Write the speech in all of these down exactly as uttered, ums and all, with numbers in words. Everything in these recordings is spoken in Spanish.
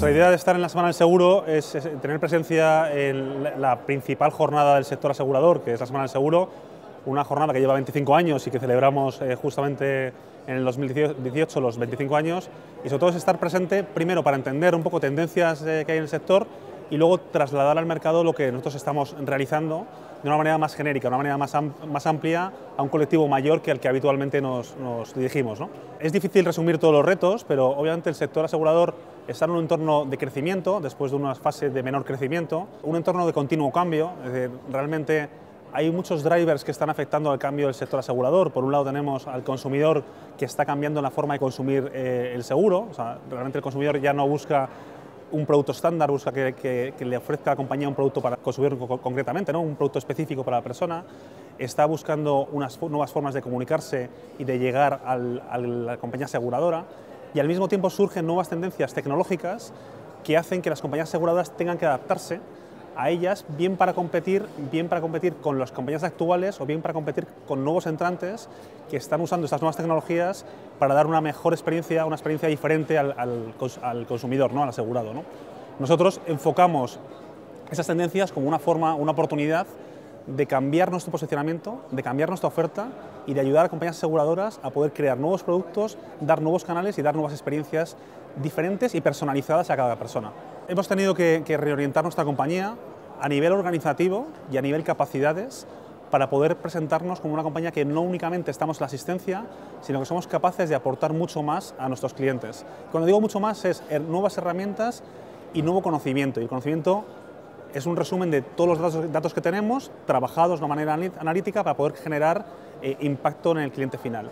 Nuestra idea de estar en la Semana del Seguro es, es tener presencia en la, la principal jornada del sector asegurador, que es la Semana del Seguro, una jornada que lleva veinticinco años y que celebramos eh, justamente en el dos mil dieciocho los veinticinco años, y sobre todo es estar presente primero para entender un poco tendencias eh, que hay en el sector y luego trasladar al mercado lo que nosotros estamos realizando de una manera más genérica, de una manera más, am más amplia a un colectivo mayor que al que habitualmente nos, nos dirigimos, ¿no? Es difícil resumir todos los retos, pero obviamente el sector asegurador está en un entorno de crecimiento, después de una fase de menor crecimiento, un entorno de continuo cambio, es decir, realmente hay muchos drivers que están afectando al cambio del sector asegurador. Por un lado tenemos al consumidor que está cambiando la forma de consumir eh, el seguro, o sea, realmente el consumidor ya no busca un producto estándar, busca que, que, que le ofrezca a la compañía un producto para consumir concretamente, ¿no? Un producto específico para la persona, está buscando unas nuevas formas de comunicarse y de llegar al, a la compañía aseguradora, y al mismo tiempo surgen nuevas tendencias tecnológicas que hacen que las compañías aseguradoras tengan que adaptarse a ellas, bien para competir, bien para competir con las compañías actuales o bien para competir con nuevos entrantes que están usando estas nuevas tecnologías para dar una mejor experiencia, una experiencia diferente al, al, al consumidor, ¿no? Al asegurado, ¿no? Nosotros enfocamos esas tendencias como una forma, una oportunidad de cambiar nuestro posicionamiento, de cambiar nuestra oferta y de ayudar a compañías aseguradoras a poder crear nuevos productos, dar nuevos canales y dar nuevas experiencias diferentes y personalizadas a cada persona. Hemos tenido que, que reorientar nuestra compañía a nivel organizativo y a nivel capacidades para poder presentarnos como una compañía que no únicamente estamos en la asistencia, sino que somos capaces de aportar mucho más a nuestros clientes. Cuando digo mucho más es nuevas herramientas y nuevo conocimiento. Y el conocimiento es un resumen de todos los datos, datos que tenemos, trabajados de una manera analítica para poder generar eh, impacto en el cliente final.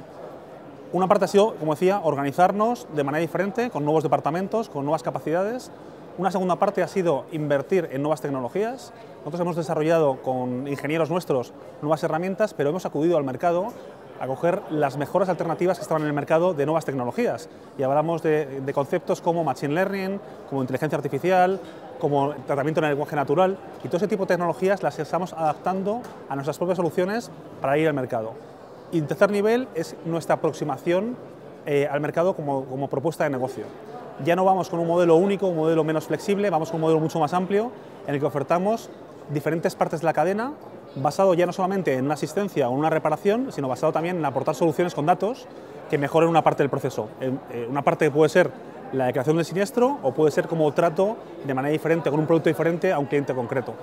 Una parte ha sido, como decía, organizarnos de manera diferente, con nuevos departamentos, con nuevas capacidades. Una segunda parte ha sido invertir en nuevas tecnologías. Nosotros hemos desarrollado con ingenieros nuestros nuevas herramientas, pero hemos acudido al mercado a coger las mejores alternativas que estaban en el mercado de nuevas tecnologías. Y hablamos de, de conceptos como Machine Learning, como inteligencia artificial, como tratamiento en el lenguaje natural, y todo ese tipo de tecnologías las estamos adaptando a nuestras propias soluciones para ir al mercado. Y el tercer nivel es nuestra aproximación eh, al mercado como, como propuesta de negocio. Ya no vamos con un modelo único, un modelo menos flexible, vamos con un modelo mucho más amplio en el que ofertamos diferentes partes de la cadena, basado ya no solamente en una asistencia o una reparación, sino basado también en aportar soluciones con datos que mejoren una parte del proceso. Una parte que puede ser la declaración del siniestro o puede ser como trato de manera diferente, con un producto diferente a un cliente concreto.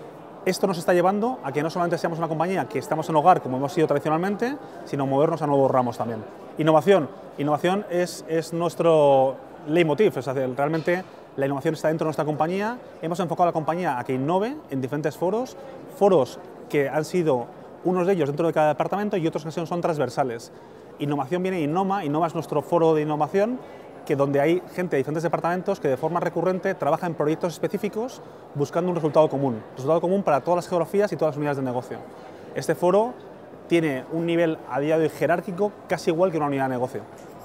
Esto nos está llevando a que no solamente seamos una compañía que estamos en hogar, como hemos sido tradicionalmente, sino movernos a nuevos ramos también. Innovación. Innovación es, es nuestro leitmotiv, o sea, realmente la innovación está dentro de nuestra compañía. Hemos enfocado a la compañía a que innove en diferentes foros, foros que han sido unos de ellos dentro de cada departamento y otros que son transversales. Innovación viene Innoma, Innoma es nuestro foro de innovación, que donde hay gente de diferentes departamentos que de forma recurrente trabaja en proyectos específicos buscando un resultado común, resultado común para todas las geografías y todas las unidades de negocio. Este foro tiene un nivel a día de hoy jerárquico casi igual que una unidad de negocio.